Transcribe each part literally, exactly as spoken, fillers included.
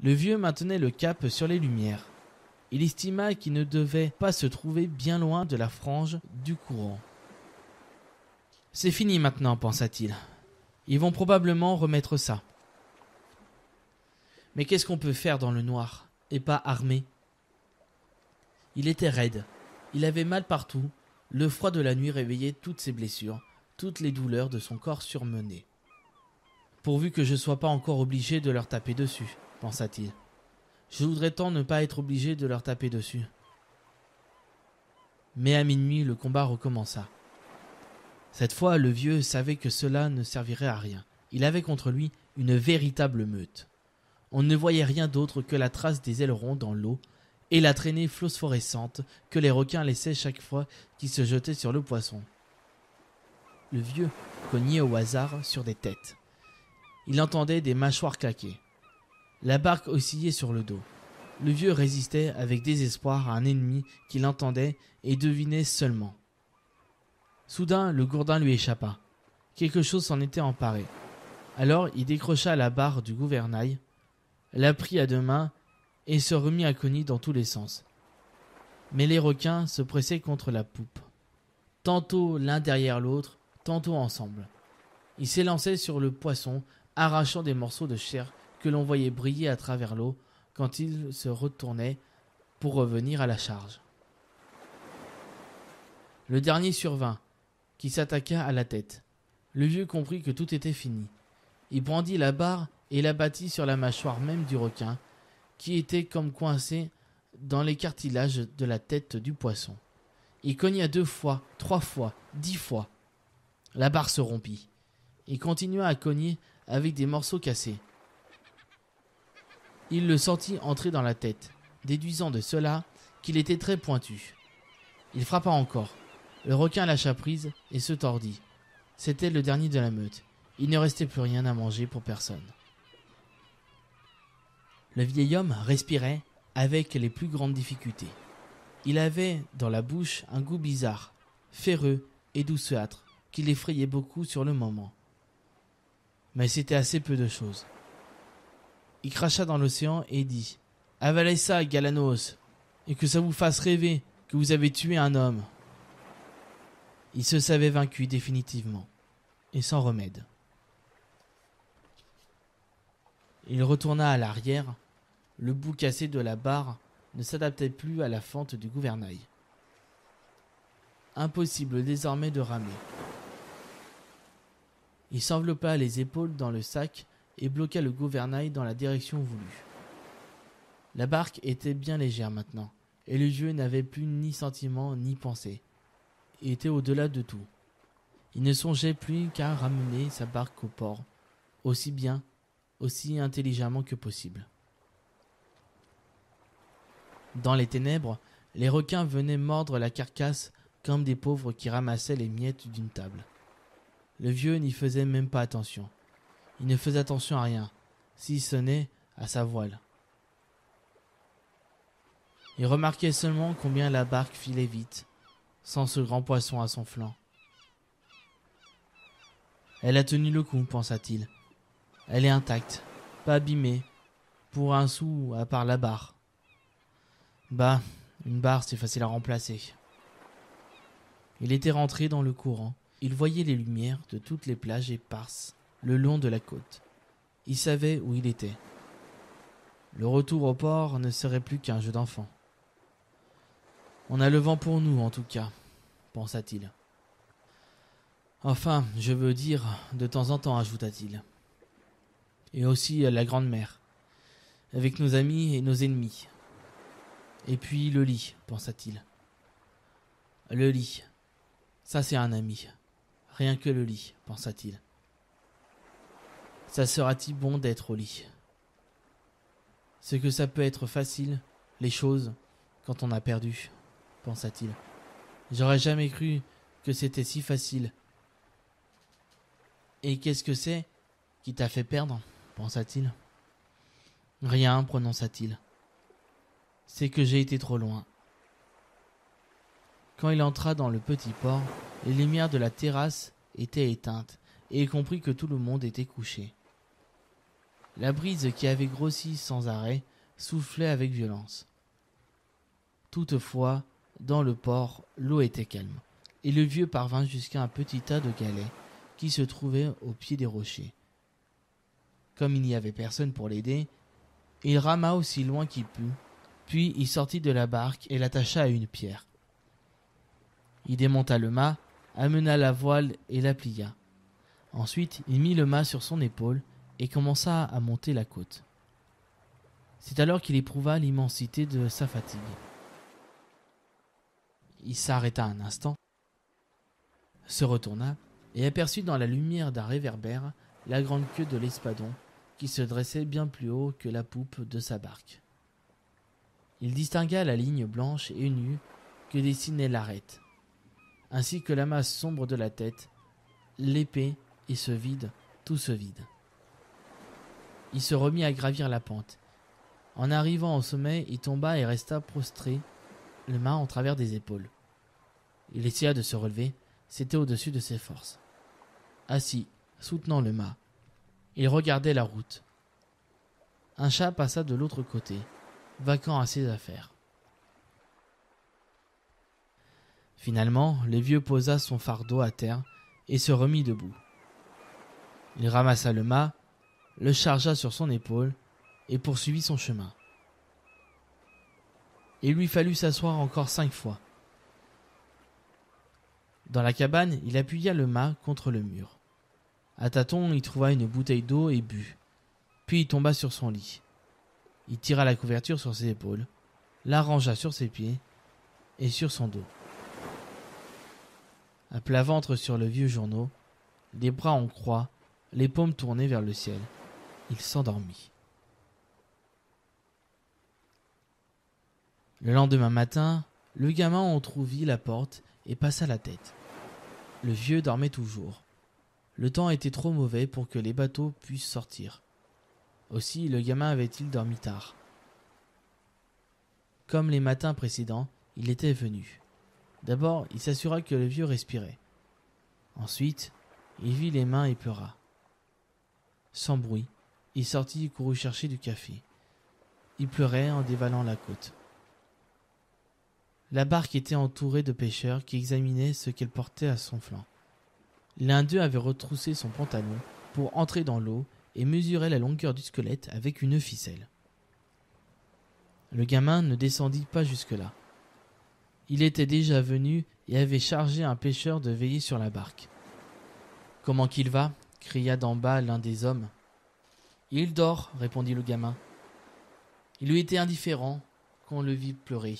Le vieux maintenait le cap sur les lumières. Il estima qu'il ne devait pas se trouver bien loin de la frange du courant. « C'est fini maintenant, pensa-t-il. Ils vont probablement remettre ça. Mais qu'est-ce qu'on peut faire dans le noir, et pas armé ?» Il était raide. Il avait mal partout. Le froid de la nuit réveillait toutes ses blessures, toutes les douleurs de son corps surmené. « Pourvu que je ne sois pas encore obligé de leur taper dessus, pensa-t-il. Je voudrais tant ne pas être obligé de leur taper dessus. » Mais à minuit, le combat recommença. Cette fois, le vieux savait que cela ne servirait à rien. Il avait contre lui une véritable meute. On ne voyait rien d'autre que la trace des ailerons dans l'eau et la traînée phosphorescente que les requins laissaient chaque fois qu'ils se jetaient sur le poisson. Le vieux cognait au hasard sur des têtes. Il entendait des mâchoires claquer. La barque oscillait sur le dos. Le vieux résistait avec désespoir à un ennemi qu'il entendait et devinait seulement. Soudain, le gourdin lui échappa. Quelque chose s'en était emparé. Alors, il décrocha la barre du gouvernail, la prit à deux mains et se remit à cogner dans tous les sens. Mais les requins se pressaient contre la poupe, tantôt l'un derrière l'autre, tantôt ensemble. Ils s'élançaient sur le poisson, arrachant des morceaux de chair que l'on voyait briller à travers l'eau quand il se retournait pour revenir à la charge. Le dernier survint, qui s'attaqua à la tête. Le vieux comprit que tout était fini. Il brandit la barre et la battit sur la mâchoire même du requin, qui était comme coincé dans les cartilages de la tête du poisson. Il cogna deux fois, trois fois, dix fois. La barre se rompit. Il continua à cogner avec des morceaux cassés. Il le sentit entrer dans la tête, déduisant de cela qu'il était très pointu. Il frappa encore. Le requin lâcha prise et se tordit. C'était le dernier de la meute. Il ne restait plus rien à manger pour personne. Le vieil homme respirait avec les plus grandes difficultés. Il avait dans la bouche un goût bizarre, ferreux et douceâtre, qui l'effrayait beaucoup sur le moment. Mais c'était assez peu de choses. Il cracha dans l'océan et dit « Avalez ça, Galanos, et que ça vous fasse rêver que vous avez tué un homme. » Il se savait vaincu définitivement, et sans remède. Il retourna à l'arrière. Le bout cassé de la barre ne s'adaptait plus à la fente du gouvernail. Impossible désormais de ramer. Il s'enveloppa les épaules dans le sac et bloqua le gouvernail dans la direction voulue. La barque était bien légère maintenant, et le vieux n'avait plus ni sentiment ni pensée. Il était au-delà de tout. Il ne songeait plus qu'à ramener sa barque au port, aussi bien, aussi intelligemment que possible. Dans les ténèbres, les requins venaient mordre la carcasse comme des pauvres qui ramassaient les miettes d'une table. Le vieux n'y faisait même pas attention. Il ne faisait attention à rien, si ce n'est à sa voile. Il remarquait seulement combien la barque filait vite, sans ce grand poisson à son flanc. Elle a tenu le coup, pensa-t-il. Elle est intacte, pas abîmée, pour un sou à part la barre. Bah, une barre c'est facile à remplacer. Il était rentré dans le courant. Il voyait les lumières de toutes les plages éparses le long de la côte. Il savait où il était. Le retour au port ne serait plus qu'un jeu d'enfant. On a le vent pour nous, en tout cas, pensa-t-il. Enfin, je veux dire, de temps en temps, ajouta-t-il. Et aussi la grande mer, avec nos amis et nos ennemis. Et puis le lit, pensa-t-il. Le lit, ça c'est un ami. Rien que le lit, pensa-t-il. Ça sera-t-il bon d'être au lit? C'est que ça peut être facile, les choses, quand on a perdu, pensa-t-il. J'aurais jamais cru que c'était si facile. Et qu'est-ce que c'est qui t'a fait perdre, pensa-t-il. Rien, prononça-t-il. C'est que j'ai été trop loin. Quand il entra dans le petit port, les lumières de la terrasse étaient éteintes et il comprit que tout le monde était couché. La brise qui avait grossi sans arrêt soufflait avec violence. Toutefois, dans le port, l'eau était calme, et le vieux parvint jusqu'à un petit tas de galets qui se trouvait au pied des rochers. Comme il n'y avait personne pour l'aider, il rama aussi loin qu'il put, puis il sortit de la barque et l'attacha à une pierre. Il démonta le mât, amena la voile et la plia. Ensuite, il mit le mât sur son épaule et commença à monter la côte. C'est alors qu'il éprouva l'immensité de sa fatigue. Il s'arrêta un instant, se retourna et aperçut dans la lumière d'un réverbère la grande queue de l'espadon qui se dressait bien plus haut que la poupe de sa barque. Il distingua la ligne blanche et nue que dessinait l'arête, ainsi que la masse sombre de la tête, l'épée et ce vide, tout ce vide. Il se remit à gravir la pente. En arrivant au sommet, il tomba et resta prostré, le mât en travers des épaules. Il essaya de se relever, c'était au-dessus de ses forces. Assis, soutenant le mât, il regardait la route. Un chat passa de l'autre côté, vaquant à ses affaires. Finalement, le vieux posa son fardeau à terre et se remit debout. Il ramassa le mât, le chargea sur son épaule et poursuivit son chemin. Il lui fallut s'asseoir encore cinq fois. Dans la cabane, il appuya le mât contre le mur. À tâtons, il trouva une bouteille d'eau et but. Puis il tomba sur son lit. Il tira la couverture sur ses épaules, l'arrangea sur ses pieds et sur son dos. À plat ventre sur le vieux journaux, les bras en croix, les paumes tournées vers le ciel, il s'endormit. Le lendemain matin, le gamin entrouvrit la porte et passa la tête. Le vieux dormait toujours. Le temps était trop mauvais pour que les bateaux puissent sortir. Aussi le gamin avait-il dormi tard. Comme les matins précédents, il était venu. D'abord, il s'assura que le vieux respirait. Ensuite, il vit les mains et pleura. Sans bruit, il sortit et courut chercher du café. Il pleurait en dévalant la côte. La barque était entourée de pêcheurs qui examinaient ce qu'elle portait à son flanc. L'un d'eux avait retroussé son pantalon pour entrer dans l'eau et mesurait la longueur du squelette avec une ficelle. Le gamin ne descendit pas jusque-là. Il était déjà venu et avait chargé un pêcheur de veiller sur la barque. « Comment qu'il va » cria d'en bas l'un des hommes. « Il dort » répondit le gamin. Il lui était indifférent qu'on le vît pleurer.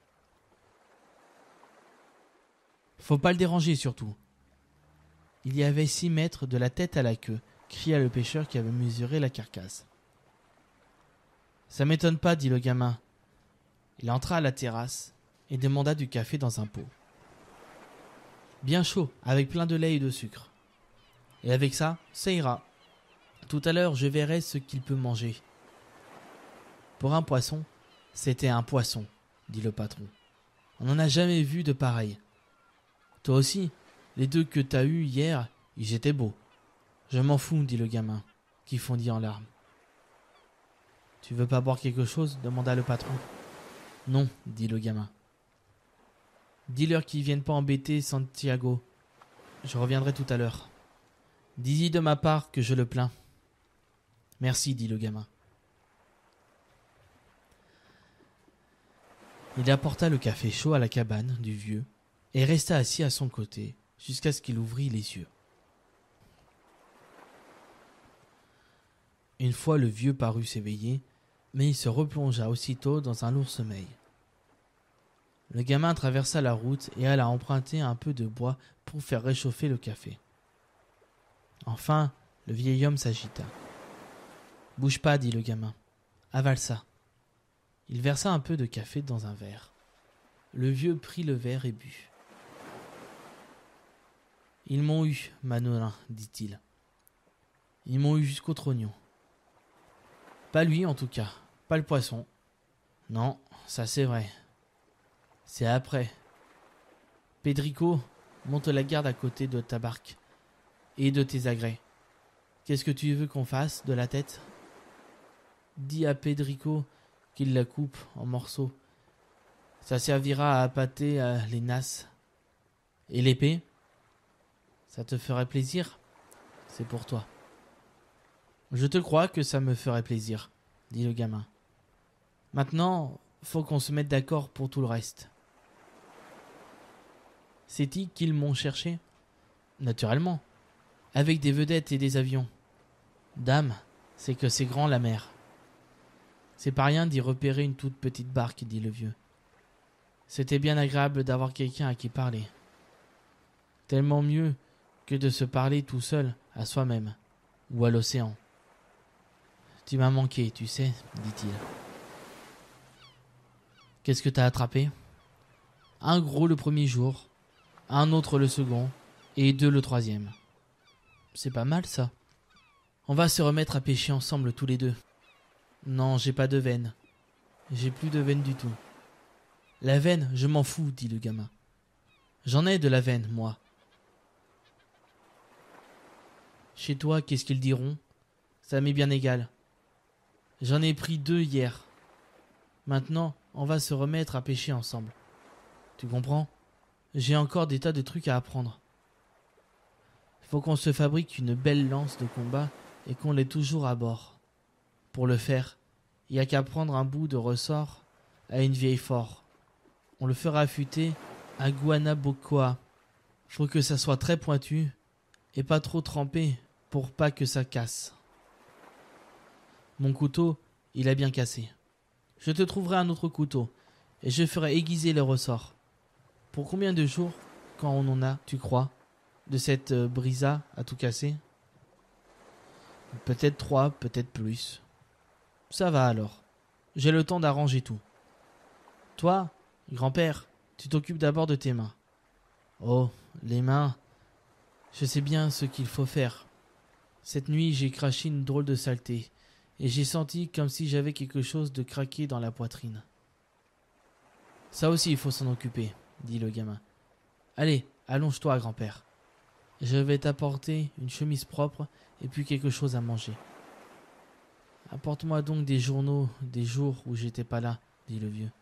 « Faut pas le déranger surtout. » Il y avait six mètres de la tête à la queue, cria le pêcheur qui avait mesuré la carcasse. « Ça m'étonne pas, dit le gamin. » Il entra à la terrasse et demanda du café dans un pot. Bien chaud, avec plein de lait et de sucre. Et avec ça, ça ira. Tout à l'heure, je verrai ce qu'il peut manger. Pour un poisson, c'était un poisson, dit le patron. On n'en a jamais vu de pareil. Toi aussi, les deux que t'as eus hier, ils étaient beaux. Je m'en fous, dit le gamin, qui fondit en larmes. Tu veux pas boire quelque chose demanda le patron. Non, dit le gamin. Dis-leur qu'ils viennent pas embêter Santiago. Je reviendrai tout à l'heure. Dis-y de ma part que je le plains. Merci, dit le gamin. Il apporta le café chaud à la cabane du vieux et resta assis à son côté jusqu'à ce qu'il ouvrît les yeux. Une fois le vieux parut s'éveiller, mais il se replongea aussitôt dans un lourd sommeil. Le gamin traversa la route et alla emprunter un peu de bois pour faire réchauffer le café. Enfin, le vieil homme s'agita. « Bouge pas, dit le gamin. Avale ça. » Il versa un peu de café dans un verre. Le vieux prit le verre et but. « Ils m'ont eu, Manolin, dit-il. Ils m'ont eu jusqu'au trognon. Pas lui en tout cas, pas le poisson. Non, ça c'est vrai. C'est après. Pedrico, monte la garde à côté de ta barque et de tes agrès. Qu'est-ce que tu veux qu'on fasse de la tête ? dis à Pedrico qu'il la coupe en morceaux. Ça servira à appâter euh, les nasses. Et l'épée? Ça te ferait plaisir? C'est pour toi. Je te crois que ça me ferait plaisir, dit le gamin. Maintenant, faut qu'on se mette d'accord pour tout le reste. C'est-il qu'ils m'ont cherché? Naturellement. Avec des vedettes et des avions. Dame, c'est que c'est grand la mer. C'est pas rien d'y repérer une toute petite barque, dit le vieux. C'était bien agréable d'avoir quelqu'un à qui parler. Tellement mieux que de se parler tout seul à soi-même ou à l'océan. Tu m'as manqué, tu sais, dit-il. Qu'est-ce que t'as attrapé? Un gros le premier jour, un autre le second, et deux le troisième. C'est pas mal ça. On va se remettre à pêcher ensemble tous les deux. Non, j'ai pas de veine. J'ai plus de veine du tout. La veine, je m'en fous, dit le gamin. J'en ai de la veine, moi. Chez toi, qu'est-ce qu'ils diront? Ça m'est bien égal. J'en ai pris deux hier. Maintenant, on va se remettre à pêcher ensemble. Tu comprends? J'ai encore des tas de trucs à apprendre. Faut qu'on se fabrique une belle lance de combat et qu'on l'ait toujours à bord. Pour le faire, il n'y a qu'à prendre un bout de ressort à une vieille fort. On le fera affûter à Guanabocoa. Faut que ça soit très pointu et pas trop trempé pour pas que ça casse. Mon couteau, il a bien cassé. Je te trouverai un autre couteau et je ferai aiguiser le ressort. Pour combien de jours, quand on en a, tu crois, de cette euh, brisa à tout casser? Peut-être trois, peut-être plus. Ça va alors. J'ai le temps d'arranger tout. Toi, grand-père, tu t'occupes d'abord de tes mains. Oh, les mains. Je sais bien ce qu'il faut faire. Cette nuit, j'ai craché une drôle de saleté, et j'ai senti comme si j'avais quelque chose de craqué dans la poitrine. Ça aussi, il faut s'en occuper, dit le gamin. Allez, allonge-toi, grand-père. Je vais t'apporter une chemise propre et puis quelque chose à manger. Apporte-moi donc des journaux des jours où j'étais pas là, dit le vieux.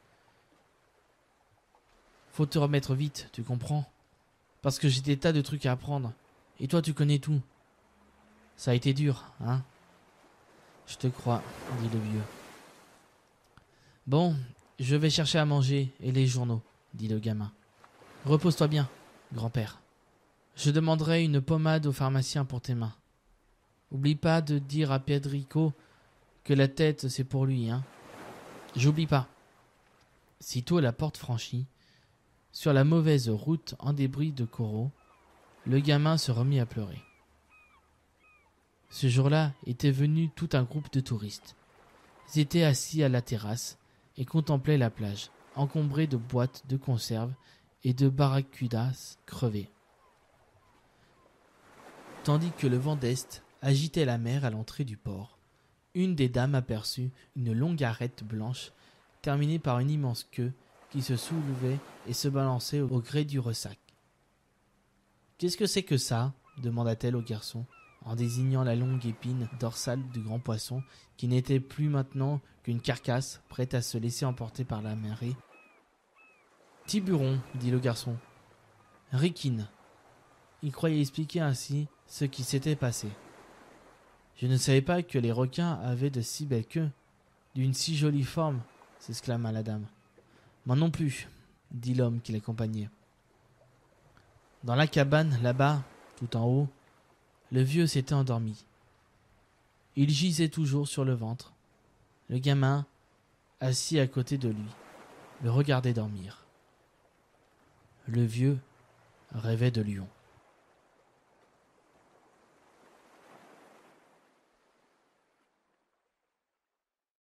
Faut te remettre vite, tu comprends? Parce que j'ai des tas de trucs à apprendre. Et toi, tu connais tout. Ça a été dur, hein? Je te crois, dit le vieux. Bon, je vais chercher à manger et les journaux, dit le gamin. Repose-toi bien, grand-père. Je demanderai une pommade au pharmacien pour tes mains. Oublie pas de dire à Pedrico que la tête, c'est pour lui, hein? J'oublie pas. Sitôt la porte franchie, sur la mauvaise route en débris de coraux, le gamin se remit à pleurer. Ce jour-là était venu tout un groupe de touristes. Ils étaient assis à la terrasse et contemplaient la plage, encombrée de boîtes de conserve et de barracudas crevés. Tandis que le vent d'est agitait la mer à l'entrée du port, une des dames aperçut une longue arête blanche terminée par une immense queue qui se soulevait et se balançait au gré du ressac. « Qu'est-ce que c'est que ça ?» demanda-t-elle au garçon, en désignant la longue épine dorsale du grand poisson qui n'était plus maintenant qu'une carcasse prête à se laisser emporter par la marée. « Tiburon, dit le garçon. « Rikine. » Il croyait expliquer ainsi ce qui s'était passé. « Je ne savais pas que les requins avaient de si belles queues, d'une si jolie forme, » s'exclama la dame. « Moi non plus, » dit l'homme qui l'accompagnait. Dans la cabane, là-bas, tout en haut, le vieux s'était endormi. Il gisait toujours sur le ventre. Le gamin, assis à côté de lui, le regardait dormir. Le vieux rêvait de lion.